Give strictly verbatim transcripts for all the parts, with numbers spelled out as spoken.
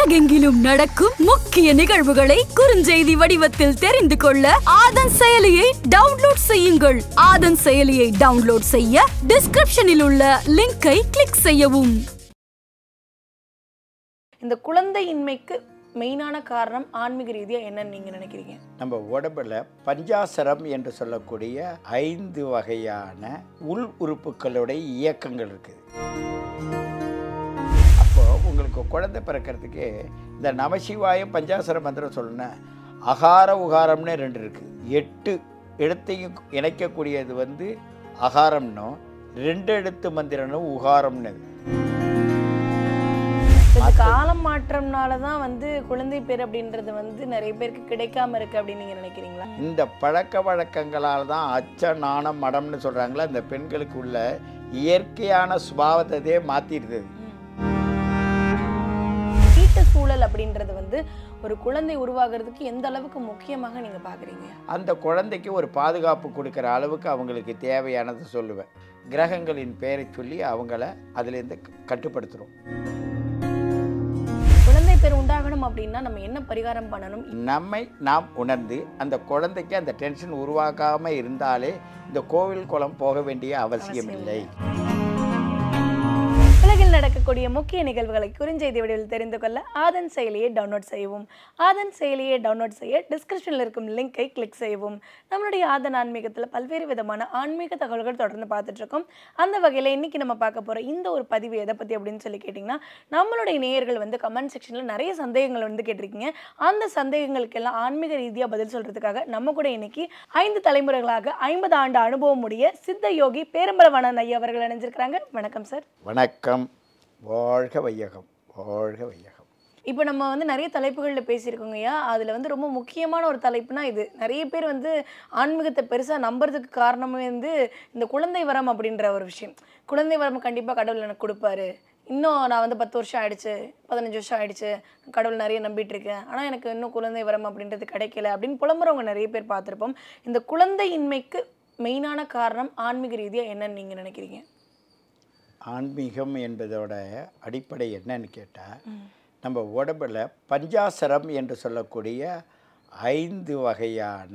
உலகெங்கிலும் நடக்கும் முக்கிய நிகழ்வுகளை குறுஞ்செய்தி வடிவத்தில் தெரிந்து கொள்ள ஆதன் செயலியை டவுன்லோட் செய்யுங்கள். ஆதன் செயலியை டவுன்லோட் செய்ய டிஸ்கிரிப்ஷனில் உள்ள லிங்கை கிளிக் செய்யவும். இந்த குழந்தையின்மைக்கு மெயினான காரணம் ஆன்மீக ரீதியா என்னன்னு நீங்க நினைக்கிறீங்க? நம்ம உடம்புல பஞ்சாசரம் என்று சொல்லக்கூடிய ஐந்து வகையான உள் உறுப்புகளுடைய இயக்கங்கள் இருக்குது. அப்போ உங்களுக்கு குழந்தை பிறக்கிறதுக்கு இந்த நமசிவாயம் பஞ்சாசர மந்திரம் சொல்லணும். அகார உகாரம்னு ரெண்டு இருக்குது. எட்டு எழுத்தையும் இணைக்கக்கூடியது வந்து அகாரம்னோ, ரெண்டு எழுத்து மந்திரம்னு உகாரம்னு. காலம் மாற்றம்னால தான் வந்து குழந்தை பேர் அப்படின்றது வந்து நிறைய பேருக்கு கிடைக்காம இருக்கு அப்படின்னு நீங்க நினைக்கிறீங்களா? இந்த பழக்க வழக்கங்களால் தான் அச்ச நாணம் மடம்னு சொல்றாங்களா, இந்த பெண்களுக்கு உள்ள இயற்கையான சுபாவத்தையே மாத்திடுது. வீட்டு சூழல் அப்படின்றது வந்து ஒரு குழந்தை உருவாகிறதுக்கு எந்த அளவுக்கு முக்கியமாக நீங்க பாக்குறீங்க? அந்த குழந்தைக்கு ஒரு பாதுகாப்பு கொடுக்குற அளவுக்கு அவங்களுக்கு தேவையானதை சொல்லுவேன். கிரகங்களின் பெயரை சொல்லி அவங்கள அதுலேருந்து கட்டுப்படுத்துகிறோம். குழந்தை பேர் உண்டாகணும் அப்படின்னா நம்ம என்ன பரிகாரம் பண்ணணும்? நம்மை நாம் உணர்ந்து அந்த குழந்தைக்கு அந்த டென்ஷன் உருவாக்காம இருந்தாலே இந்த கோவில் குளம் போக வேண்டிய அவசியம் இல்லை. உலகில் நடக்கக்கூடிய முக்கிய நிகழ்வுகளை குறுஞ்செய்தி வடிவில் தெரிந்து கொள்ள ஆதன் செயலியை டவுன்லோட் செய்யவும். ஆதன் செயலியை டவுன்லோட் செய்ய டிஸ்கிரிப்ஷனில் இருக்கும் லிங்கை கிளிக் செய்யவும். நம்மளுடைய ஆதன் ஆன்மீகத்தில் பல்வேறு விதமான ஆன்மீக தகவல்கள் தொடர்ந்து பார்த்துட்டு இருக்கோம். அந்த வகையில் இன்னைக்கு நம்ம பார்க்க போகிற இந்த ஒரு பதிவு எதை பற்றி அப்படின்னு சொல்லி கேட்டிங்கன்னா, நம்மளுடைய நேயர்கள் வந்து கமெண்ட் செக்ஷனில் நிறைய சந்தேகங்கள் வந்து கேட்டிருக்கீங்க. அந்த சந்தேகங்களுக்கெல்லாம் ஆன்மீக ரீதியாக பதில் சொல்கிறதுக்காக நம்ம கூட இன்னைக்கு ஐந்து தலைமுறைகளாக ஐம்பது ஆண்டு அனுபவம் உடைய சித்த யோகி பேரம்பலவாணன் ஐயா அவர்கள் இணைஞ்சிருக்கிறாங்க. வணக்கம் சார். வணக்கம். வாழ்க வையகம், வாழ்க வையகம். இப்போ நம்ம வந்து நிறைய தலைப்புகளில் பேசியிருக்கோங்கய்யா. அதில் வந்து ரொம்ப முக்கியமான ஒரு தலைப்புனா இது. நிறைய பேர் வந்து ஆன்மீகத்தை பெருசாக நம்புறதுக்கு காரணமே வந்து இந்த குழந்தை வரம் அப்படின்ற ஒரு விஷயம். குழந்தை வரம் கண்டிப்பாக கடவுள் எனக்கு கொடுப்பாரு. இன்னும் நான் வந்து பத்து வருஷம் ஆயிடுச்சு, பதினஞ்சு வருஷம் ஆயிடுச்சு, கடவுள் நிறைய நம்பிட்டு இருக்கேன், ஆனால் எனக்கு இன்னும் குழந்தை வரம் அப்படின்றது கிடைக்கல அப்படின்னு புலம்புறவங்க நிறைய பேர் பார்த்துருப்போம். இந்த குழந்தையின்மைக்கு மெயினான காரணம் ஆன்மீக ரீதியாக என்னன்னு நீங்கள் நினைக்கிறீங்க? ஆன்மீகம் என்பதோட அடிப்படை என்னன்னு கேட்டால், நம்ம உடம்புல பஞ்சாசரம் என்று சொல்லக்கூடிய ஐந்து வகையான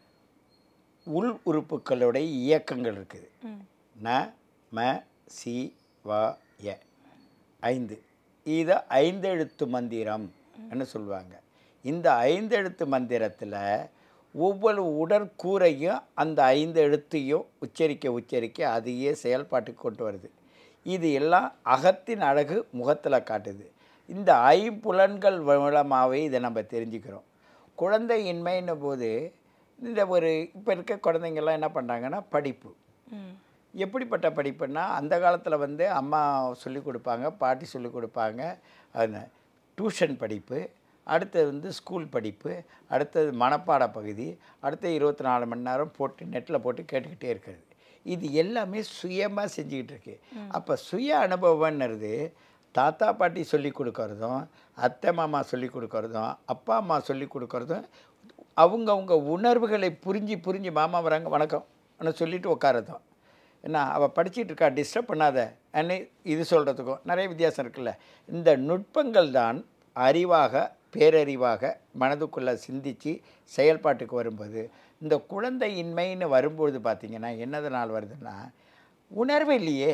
உள் உறுப்புகளுடைய இயக்கங்கள் இருக்குது. ந ம சி வ ய ஐந்து. இது ஐந்தெழுத்து மந்திரம் என்று சொல்லுவாங்க. இந்த ஐந்தெழுத்து மந்திரத்தில் ஒவ்வொரு உடற்கூறையும் அந்த ஐந்து எழுத்தையும் உச்சரிக்க உச்சரிக்க அதையே செயல்பாட்டுக்கு கொண்டு வருது. இது எல்லாம் அகத்தின் அழகு முகத்தில் காட்டுது. இந்த ஐம்புலன்கள் மூலமாகவே இதை நம்ம தெரிஞ்சுக்கிறோம். குழந்தையின்மைன்ன போது இந்த ஒரு இப்போ இருக்க குழந்தைங்கள்லாம் என்ன பண்ணுறாங்கன்னா, படிப்பு எப்படிப்பட்ட படிப்புன்னா, அந்த காலத்தில் வந்து அம்மா சொல்லிக் கொடுப்பாங்க, பாட்டி சொல்லிக் கொடுப்பாங்க. அந்த டியூஷன் படிப்பு, அடுத்தது வந்து ஸ்கூல் படிப்பு, அடுத்தது மனப்பாட பகுதி, அடுத்த இருபத்தி நாலு மணி நேரம் போட்டு நெட்டில் போட்டு கேட்டுக்கிட்டே இருக்கிறது. இது எல்லாமே சுயமாக செஞ்சுக்கிட்டு இருக்கு. அப்போ சுய அனுபவம்ன்றது தாத்தா பாட்டி சொல்லி கொடுக்கறதும், அத்தை மாமா சொல்லி கொடுக்கறதும், அப்பா அம்மா சொல்லி கொடுக்கறதும், அவங்கவுங்க உணர்வுகளை புரிஞ்சு புரிஞ்சு மாமா வராங்க வணக்கம் ஆனால் சொல்லிவிட்டு உட்காரதும். ஏன்னா அவள் படிச்சுட்டு இருக்கா, டிஸ்டர்ப் பண்ணாத அன்னு இது சொல்கிறதுக்கும் நிறைய வித்தியாசம் இருக்குல்ல. இந்த நுட்பங்கள் தான் அறிவாக பேரறிவாக மனதுக்குள்ளே சிந்தித்து செயல்பாட்டுக்கு வரும்போது, இந்த குழந்தையின்மைன்னு வரும்பொழுது பார்த்திங்கன்னா என்னதனால் வருதுன்னா, உணர்வு இல்லையே.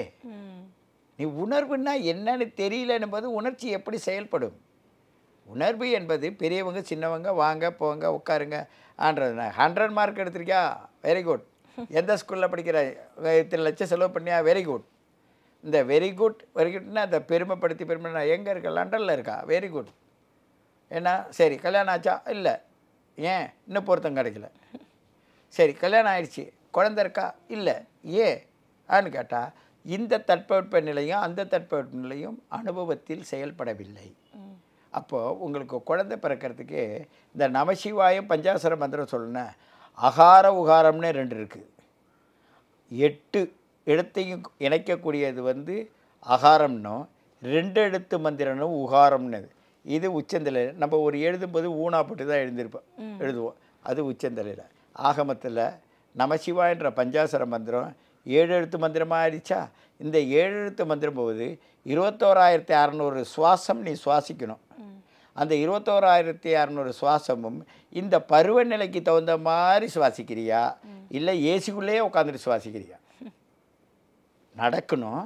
நீ உணர்வுன்னா என்னன்னு தெரியலன்னு போது உணர்ச்சி எப்படி செயல்படும்? உணர்வு என்பது பெரியவங்க சின்னவங்க வாங்க போங்க உட்காருங்க ஆன்றதுனா. ஹண்ட்ரட் மார்க் எடுத்திருக்கியா, வெரி குட். எந்த ஸ்கூலில் படிக்கிற, இத்தனை லட்சம் செலவு பண்ணியா, வெரி குட். இந்த வெரி குட் வெரி குட்னா அந்த பெருமைப்படுத்தி பெருமை எங்கே இருக்கா, லண்டனில் இருக்கா, வெரி குட். ஏன்னா சரி கல்யாணம் ஆச்சா, இல்லை, ஏன் இன்னும் பொருத்தம் கிடைக்கல. சரி கல்யாணம் ஆயிடுச்சு, குழந்தை இருக்கா, இல்லை, ஏன் ஆன்னு கேட்டால் இந்த தட்பவெட்ப நிலையும் அந்த தட்பவெட்ப நிலையும் அனுபவத்தில் செயல்படவில்லை. அப்போது உங்களுக்கு குழந்தை பிறக்கிறதுக்கு இந்த நமசிவாயம் பஞ்சாசர மந்திரம் சொல்லணும். அகார உகாரம்னு ரெண்டு இருக்குது. எட்டு எழுத்தையும் இணைக்கக்கூடியது வந்து அகாரம்னோ, ரெண்டு எழுத்து மந்திரம்னு உகாரம்னு. இது உச்சந்தலையில் நம்ம ஒரு எழுதும்போது ஊனா போட்டு தான் எழுந்திருப்போம் எழுதுவோம், அது உச்சந்தலையில். ஆகமத்தில் நமசிவாயன்ற பஞ்சாசர மந்திரம் ஏழு எழுத்து மந்திரமாக ஆயிடுச்சா. இந்த ஏழு எழுத்து மந்திரம் போது இருபத்தோராயிரத்தி அறநூறு சுவாசம் நீ சுவாசிக்கணும். அந்த இருபத்தோராயிரத்தி அறநூறு சுவாசமும் இந்த பருவநிலைக்கு தகுந்த மாதிரி சுவாசிக்கிறியா இல்லை ஏசிக்குள்ளேயே உட்காந்துட்டு சுவாசிக்கிறியா? நடக்கணும்.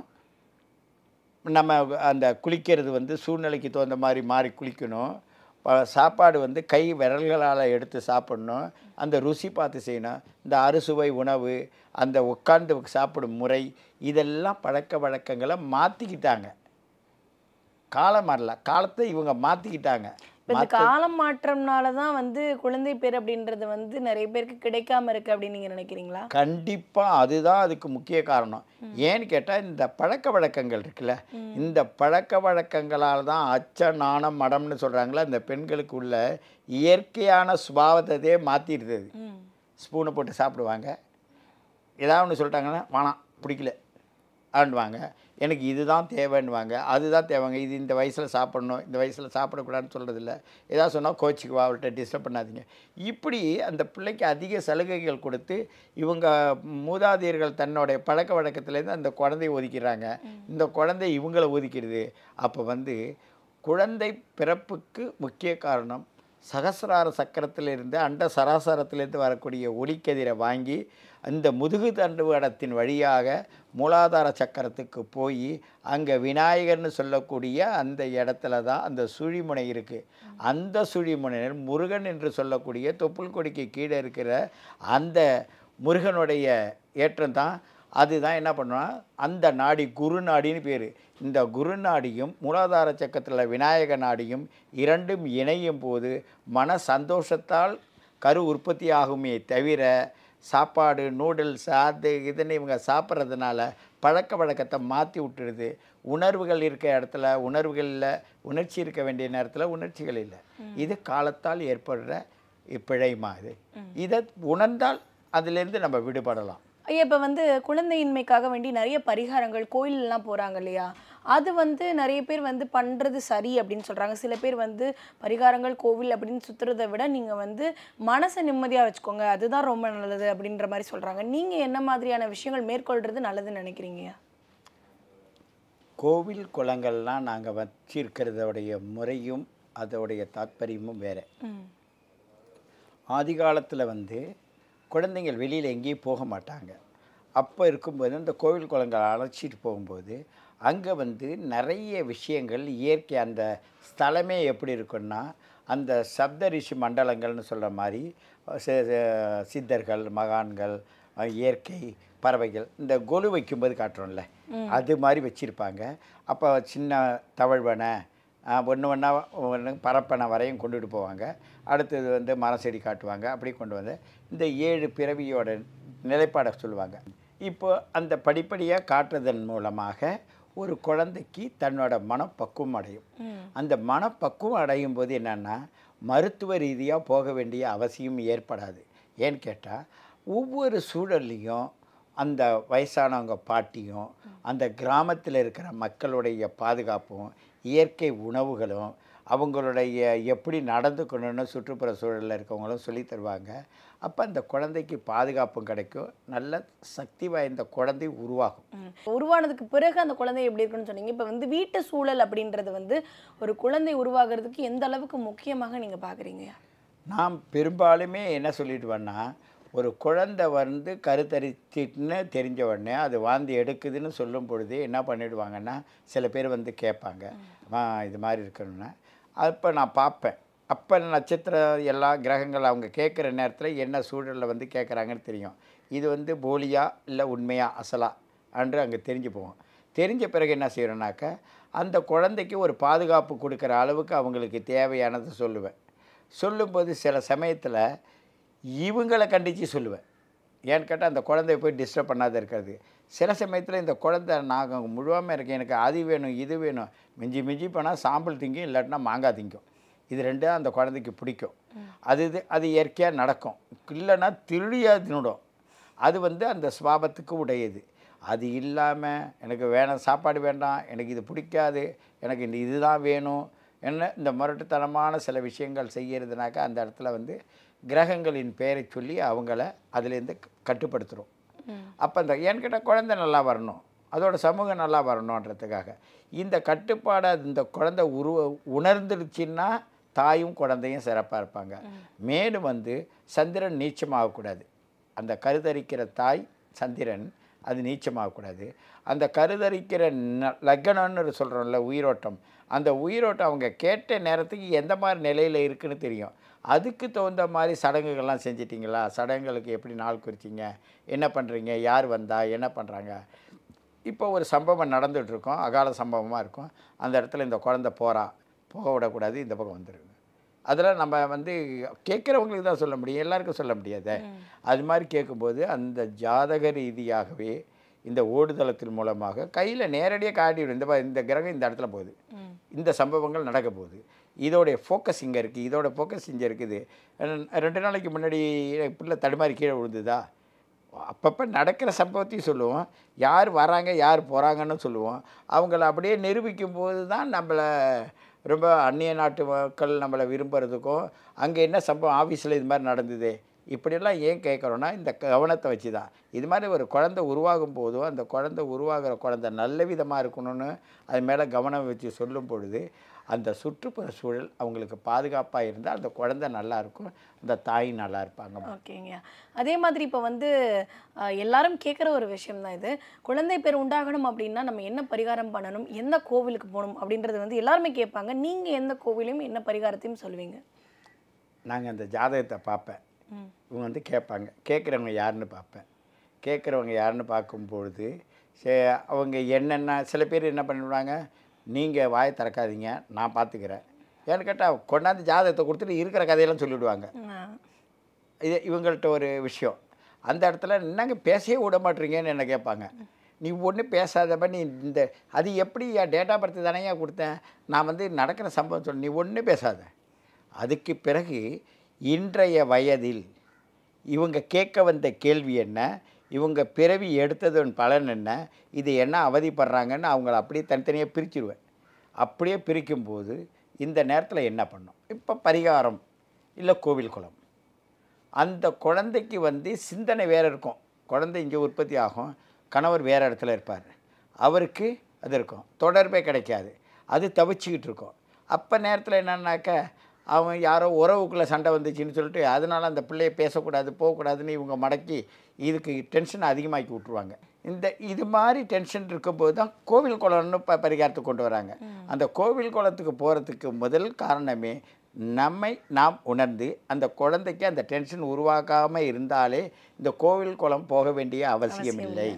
நம்ம அந்த குளிக்கிறது வந்து சூழ்நிலைக்கு தகுந்த மாதிரி மாறி குளிக்கணும். சாப்பாடு வந்து கை விரல்களால் எடுத்து சாப்பிடணும். அந்த ருசி பார்த்து செய்யணும். இந்த அறுசுவை உணவு, அந்த உட்கார்ந்து சாப்பிடும் முறை, இதெல்லாம் பழக்க வழக்கங்களை மாற்றிக்கிட்டாங்க. காலம் மாறல, காலத்தை இவங்க மாற்றிக்கிட்டாங்க. இந்த காலம் மாற்றம்னால தான் வந்து குழந்தை பேர் அப்படின்றது வந்து நிறைய பேருக்கு கிடைக்காம இருக்கு அப்படின்னு நீங்கள் நினைக்கிறீங்களா? கண்டிப்பாக அதுதான் அதுக்கு முக்கிய காரணம். ஏன்னு கேட்டால் இந்த பழக்க வழக்கங்கள் இருக்குல்ல, இந்த பழக்க வழக்கங்களால் தான் அச்ச நாணம் மடம்னு சொல்கிறாங்களா, இந்த பெண்களுக்கு உள்ள இயற்கையான சுபாவத்தையே மாற்றிடுது. ஸ்பூனை போட்டு சாப்பிடுவாங்க, ஏதாவது ஒன்று சொல்லிட்டாங்கன்னா வேணாம் பிடிக்கல ஆண்டுவாங்க, எனக்கு இதுதான் தேவைன்னுவாங்க, அதுதான் தேவைங்க, இது இந்த வயசில் சாப்பிட்ணும், இந்த வயசில் சாப்பிடக்கூடாதுன்னு சொல்கிறதில்ல. ஏதாவது சொன்னால் கோச்சிக்குவா, அவர்கிட்ட டிஸ்டர்ப் பண்ணாதீங்க. இப்படி அந்த பிள்ளைக்கு அதிக சலுகைகள் கொடுத்து இவங்க மூதாதையர்கள் தன்னுடைய பழக்க வழக்கத்துலேருந்து அந்த குழந்தையை ஒதுக்கிறாங்க. இந்த குழந்தை இவங்களை ஒதுக்கிடுது. அப்போ வந்து குழந்தை பிறப்புக்கு முக்கிய காரணம் சகசிரார சக்கரத்திலிருந்து அண்ட சராசரத்திலிருந்து வரக்கூடிய ஒளிக்கதிரை வாங்கி அந்த முதுகு தண்டுவடத்தின் வழியாக மூலாதார சக்கரத்துக்கு போய் அங்கே விநாயகர்னு சொல்லக்கூடிய அந்த இடத்துல தான் அந்த சுழிமுனை இருக்குது. அந்த சுழிமுனையில் முருகன் என்று சொல்லக்கூடிய தொப்புள் கொடிக்கு கீழே இருக்கிற அந்த முருகனுடைய ஏற்றம் தான். அதுதான் என்ன பண்ணுவோம், அந்த நாடி குரு நாடின்னு பேர். இந்த குரு நாடியும் மூலாதார சக்கரத்தில் விநாயக நாடியும் இரண்டும் இணையும் போது மன சந்தோஷத்தால் கரு உற்பத்தி ஆகுமே தவிர சாப்பாடு நூடுல்ஸ் அது இதுன்னு இவங்க சாப்பிட்றதுனால பழக்க வழக்கத்தை மாற்றி விட்டுடுது. உணர்வுகள் இருக்க இடத்துல உணர்வுகள் இல்லை, உணர்ச்சி இருக்க வேண்டிய நேரத்தில் உணர்ச்சிகள் இல்லை. இது காலத்தால் ஏற்படுற பிழைமா. இது இதை உணர்ந்தால் அதிலேருந்து நம்ம விடுபடலாம். ஐயா, இப்போ வந்து குழந்தையின்மைக்காக வேண்டி நிறைய பரிகாரங்கள் கோயிலெலாம் போகிறாங்க இல்லையா, அது வந்து நிறைய பேர் வந்து பண்ணுறது சரி அப்படின்னு சொல்கிறாங்க. சில பேர் வந்து பரிகாரங்கள் கோவில் அப்படின்னு சுற்றுறதை விட நீங்கள் வந்து மனசை நிம்மதியாக வச்சுக்கோங்க, அதுதான் ரொம்ப நல்லது அப்படின்ற மாதிரி சொல்கிறாங்க. நீங்கள் என்ன மாதிரியான விஷயங்கள் மேற்கொள்கிறது நல்லதுன்னு நினைக்கிறீங்க? கோவில் குளங்கள்லாம் நாங்கள் வச்சிருக்கிறதோடைய முறையும் அதோடைய தாத்பரியமும் வேறு. ஆதி காலத்தில் வந்து குழந்தைங்கள் வெளியில் எங்கேயும் போக மாட்டாங்க. அப்போ இருக்கும்போது அந்த கோவில் குளங்களை அழைச்சிட்டு போகும்போது அங்கே வந்து நிறைய விஷயங்கள் இயற்கை, அந்த ஸ்தலமே எப்படி இருக்குன்னா அந்த சப்த ரிஷி மண்டலங்கள்னு சொல்கிற மாதிரி சித்தர்கள், மகான்கள், இயற்கை, பறவைகள், இந்த கொலு வைக்கும்போது காட்டுறோம்ல அது மாதிரி வச்சுருப்பாங்க. அப்போ சின்ன தவழ்வனை ஒன்று ஒன்றா ஒன்று பரப்பனை வரையும் கொண்டுட்டு போவாங்க. அடுத்தது வந்து மரம் செடி காட்டுவாங்க. அப்படி கொண்டு வந்து இந்த ஏழு பிறவியோட நிலைப்பாடை சொல்லுவாங்க. இப்போ அந்த படிப்படியாக காட்டுறதன் மூலமாக ஒரு குழந்தைக்கு தன்னோட மனப்பக்குவம் அடையும். அந்த மனப்பக்குவம் அடையும் போது என்னென்னா மருத்துவ ரீதியாக போக வேண்டிய அவசியம் ஏற்படாது. ஏன்னு கேட்டால் ஒவ்வொரு சூழல்லையும் அந்த வயசானவங்க பாட்டியும் அந்த கிராமத்தில் இருக்கிற மக்களுடைய பாதுகாப்பும் இயற்கை உணவுகளும் அவங்களுடைய எப்படி நடந்துக்கணும்னு சுற்றுப்புற சூழலில் இருக்கவங்களும் சொல்லி தருவாங்க. அப்போ அந்த குழந்தைக்கு பாதுகாப்பும் கிடைக்கும், நல்ல சக்தி வாய்ந்த குழந்தை உருவாகும். உருவானதுக்கு பிறகு அந்த குழந்தை எப்படி இருக்குன்னு சொன்னீங்க. இப்போ வந்து வீட்டு சூழல் அப்படின்றது வந்து ஒரு குழந்தை உருவாகிறதுக்கு எந்த அளவுக்கு முக்கியமாக நீங்கள் பார்க்குறீங்க? நாம் பெரும்பாலுமே என்ன சொல்லிடுவேன்னா, ஒரு குழந்தை வந்து கருத்தரிச்சிட்டுன்னு தெரிஞ்ச உடனே அது வாந்தி எடுக்குதுன்னு சொல்லும் பொழுது என்ன பண்ணிவிடுவாங்கன்னா, சில பேர் வந்து கேட்பாங்க இது மாதிரி இருக்கணும்னா. அப்போ நான் பார்ப்பேன். அப்போ நட்சத்திரம் எல்லா கிரகங்கள் அவங்க கேட்குற நேரத்தில் என்ன சூழலில் வந்து கேட்குறாங்கன்னு தெரியும். இது வந்து போலியா இல்லை உண்மையா அசலா அன்று அங்கே தெரிஞ்சு போவோம். தெரிஞ்ச பிறகு என்ன செய்கிறோன்னாக்கா அந்த குழந்தைக்கு ஒரு பாதுகாப்பு கொடுக்குற அளவுக்கு அவங்களுக்கு தேவையானதை சொல்லுவேன். சொல்லும்போது சில சமயத்தில் இவங்களை கண்டித்து சொல்லுவேன். ஏன்னு கேட்டால் அந்த குழந்தைய போய் டிஸ்டர்ப் பண்ணாத இருக்கிறது. சில சமயத்தில் இந்த குழந்தை நான் முழுவாமல் இருக்கேன், எனக்கு அது வேணும் இது வேணும், மிஞ்சி மிஞ்சி போனால் சாம்பல் திங்கும், இல்லாட்டினா மாங்காய் திங்கும். இது ரெண்டும் அந்த குழந்தைக்கு பிடிக்கும். அது இது அது இயற்கையாக நடக்கும். இல்லைன்னா திருடியாக தின்னுடும். அது வந்து அந்த சுபாவத்துக்கு உடையது. அது இல்லாமல் எனக்கு வேணாம், சாப்பாடு வேண்டாம், எனக்கு இது பிடிக்காது, எனக்கு இந்த இதுதான் வேணும் என்ன இந்த முரட்டுத்தனமான சில விஷயங்கள் செய்கிறதுனாக்கா அந்த இடத்துல வந்து கிரகங்களின் பெயரை சொல்லி அவங்கள அதுலேருந்து கட்டுப்படுத்துகிறோம். அப்போ அந்த ஏன்னு கேட்டால் குழந்தை நல்லா வரணும், அதோட சமூகம் நல்லா வரணுன்றதுக்காக இந்த கட்டுப்பாடை இந்த குழந்தை உருவ உணர்ந்துருச்சுன்னா தாயும் குழந்தையும் சிறப்பாக இருப்பாங்க. மேலும் வந்து சந்திரன் நீச்சமாகக்கூடாது. அந்த கருதரிக்கிற தாய் சந்திரன் அது நீச்சமாகக்கூடாது. அந்த கருதரிக்கிற ந லக்னம்னு சொல்கிறோம்ல உயிரோட்டம், அந்த உயிரோட்டம் அவங்க கேட்ட நேரத்துக்கு எந்த மாதிரி நிலையில் இருக்குதுன்னு தெரியும். அதுக்கு தகுந்த மாதிரி சடங்குகள்லாம் செஞ்சிட்டிங்களா, சடங்குகளுக்கு எப்படி நாள் குறிச்சிங்க, என்ன பண்ணுறீங்க, யார் வந்தா, என்ன பண்ணுறாங்க. இப்போ ஒரு சம்பவம் நடந்துகிட்ருக்கோம், அகால சம்பவமாக இருக்கும். அந்த இடத்துல இந்த குழந்தை போகிறா, போக விடக்கூடாது, இந்த பக்கம் வந்துடுங்க. அதில் நம்ம வந்து கேட்குறவங்களுக்கு தான் சொல்ல முடியும், எல்லாருக்கும் சொல்ல முடியாது. அது மாதிரி கேட்கும்போது அந்த ஜாதக ரீதியாகவே இந்த ஓடுதளத்தின் மூலமாக கையில் நேரடியாக காட்டிவிடும். இந்த இந்த கிரகம் இந்த இடத்துல போகுது, இந்த சம்பவங்கள் நடக்க போகுது, இதோடைய ஃபோக்கஸ் இங்கே இருக்குது, இதோட ஃபோக்கஸ் இங்கே இருக்குது. ரெண்டு நாளைக்கு முன்னாடி பிள்ளை தடுமாறி கீழே விழுந்துதா, அப்பப்போ நடக்கிற சம்பவத்தையும் சொல்லுவோம், யார் வராங்க யார் போகிறாங்கன்னு சொல்லுவோம். அவங்கள அப்படியே நிரூபிக்கும் போது தான் நம்மளை ரொம்ப அந்நிய நாட்டு மக்கள் நம்மளை விரும்புகிறதுக்கும், அங்கே என்ன சம்பவம் ஆஃபீஸில் இது மாதிரி நடந்தது இப்படியெல்லாம் ஏன் கேட்குறோன்னா இந்த கவனத்தை வச்சு தான். இது மாதிரி ஒரு குழந்தை உருவாகும் போதும் அந்த குழந்தை உருவாகிற குழந்தை நல்ல விதமாக இருக்கணும்னு அது மேலே கவனம் வச்சு சொல்லும் பொழுது அந்த சுற்றுப்புற சூழல் அவங்களுக்கு பாதுகாப்பாக இருந்தால் அந்த குழந்தை நல்லாயிருக்கும், அந்த தாய் நல்லா இருப்பாங்க. ஓகேங்க. அதே மாதிரி இப்போ வந்து எல்லாரும் கேட்குற ஒரு விஷயம் தான் இது, குழந்தை பேர் உண்டாகணும் அப்படின்னா நம்ம என்ன பரிகாரம் பண்ணணும், எந்த கோவிலுக்கு போகணும் அப்படின்றது வந்து எல்லாருமே கேட்பாங்க. நீங்கள் எந்த கோவிலையும் என்ன பரிகாரத்தையும் சொல்லுவீங்க? நாங்கள் அந்த ஜாதகத்தை பார்ப்பேன், இவங்க வந்து கேட்பாங்க, கேட்குறவங்க யாருன்னு பார்ப்பேன். கேட்குறவங்க யாருன்னு பார்க்கும்பொழுது சே அவங்க என்னென்ன சில பேர் என்ன பண்ணிவிடுவாங்க, நீங்கள் வாயை திறக்காதீங்க நான் பார்த்துக்கிறேன், ஏன்னு கேட்டால் கொண்டாந்து ஜாதகத்தை கொடுத்துட்டு இருக்கிற கதையெல்லாம் சொல்லிவிடுவாங்க. இது இவங்கள்ட்ட ஒரு விஷயம். அந்த இடத்துல என்னங்க பேசவே விட மாட்டீங்கன்னு என்ன கேட்பாங்க. நீ ஒன்றும் பேசாதப்ப நீ இந்த அது எப்படி என் டேட்டா பர்த்து தானேயா கொடுத்தேன், நான் வந்து நடக்கிற சம்பவம் சொல்ல, நீ ஒன்றும் பேசாத. அதுக்கு பிறகு இன்றைய வயதில் இவங்க கேட்க வந்த கேள்வி என்ன, இவங்க பிறவி எடுத்ததன் பலன் என்ன, இது என்ன அவதிப்படுறாங்கன்னு அவங்கள அப்படியே தனித்தனியாக பிரிச்சுடுவேன். அப்படியே பிரிக்கும்போது இந்த நேரத்தில் என்ன பண்ணும், இப்போ பரிகாரம் இல்லை கோவில் குளம். அந்த குழந்தைக்கு வந்து சிந்தனை வேறு இருக்கும், குழந்தை இங்கே உற்பத்தி ஆகும், கணவர் வேறு இடத்துல இருப்பார், அவருக்கு அது இருக்கும், தொடர்பே கிடைக்காது, அது தவிச்சிக்கிட்டு இருக்கும். அப்போ நேரத்தில் என்னன்னாக்க அவன் யாரோ உறவுக்குள்ளே சண்டை வந்துச்சுன்னு சொல்லிட்டு அதனால் அந்த பிள்ளையை பேசக்கூடாது போகக்கூடாதுன்னு இவங்க மடக்கி இதுக்கு டென்ஷன் அதிகமாக்கி விட்ருவாங்க. இந்த இது மாதிரி டென்ஷன் இருக்கும்போது தான் கோவில் குளம்னு ப பரிகாரத்துக்கு கொண்டு வராங்க. அந்த கோவில் குளத்துக்கு போகிறதுக்கு முதல் காரணமே நம்மை நாம் உணர்ந்து அந்த குழந்தைக்கு அந்த டென்ஷன் உருவாக்காமல் இருந்தாலே இந்த கோவில் குளம் போக வேண்டிய அவசியம் இல்லை,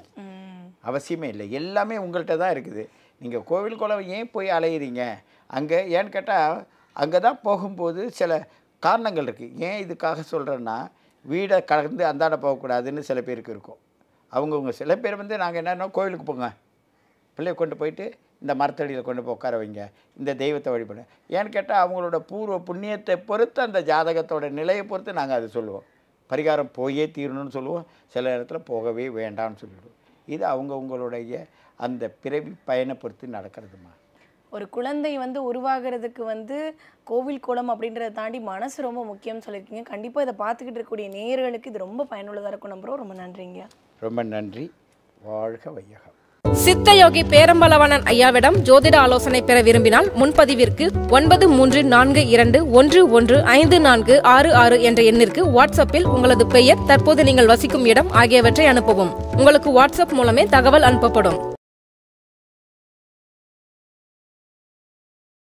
அவசியமே இல்லை. எல்லாமே உங்கள்கிட்ட தான் இருக்குது. நீங்கள் கோவில் குளம் ஏன் போய் அலையிறீங்க அங்கே, ஏன்னு கேட்டால் அங்கே தான் போகும்போது சில காரணங்கள் இருக்குது. ஏன் இதுக்காக சொல்கிறேன்னா, வீடை கடந்து அந்தாண்ட போகக்கூடாதுன்னு சில பேருக்கு இருக்கும். அவங்கவுங்க சில பேர் வந்து நாங்கள் என்னென்னா கோவிலுக்கு போங்க, பிள்ளைய கொண்டு போயிட்டு இந்த மரத்தடியில் கொண்டு போய் உட்கார வைங்க, இந்த தெய்வத்தை வழிபட. ஏன்னு கேட்டால் அவங்களோட பூர்வ புண்ணியத்தை பொறுத்து அந்த ஜாதகத்தோட நிலையை பொறுத்து நாங்கள் அதை சொல்லுவோம். பரிகாரம் போயே தீரணும்னு சொல்லுவோம், சில இடத்துல போகவே வேண்டாம்னு சொல்லிவிடுவோம். இது அவங்கவுங்களுடைய அந்த பிறவி பயனை பொறுத்து நடக்கிறதுமா. ஒரு குழந்தை வந்து உருவாகிறதுக்கு வந்து கோவில் குளம் அப்படின்றத தாண்டி மனசு ரொம்ப முக்கியம்னு சொல்லியிருக்கீங்க. கண்டிப்பாக இதை பார்த்துக்கிட்டு இருக்கக்கூடிய நேயர்களுக்கு இது ரொம்ப பயனுள்ளதாக இருக்கும் நம்புறோம். ரொம்ப நன்றிங்க. ரொம்ப நன்றி. வாழ்க வையகம். சித்தயோகி பேரம்பலவனன் ஐயாவிடம் ஜோதிட ஆலோசனை பெற விரும்பினால் முன்பதிவிற்கு ஒன்பது மூன்று நான்கு இரண்டு ஒன்று ஒன்று ஐந்து நான்கு ஆறு ஆறு என்ற எண்ணிற்கு வாட்ஸ்அப்பில் உங்களது பெயர், தற்போது நீங்கள் வசிக்கும் இடம் ஆகியவற்றை அனுப்பவும். உங்களுக்கு வாட்ஸ்அப் மூலமே தகவல் அனுப்பப்படும்.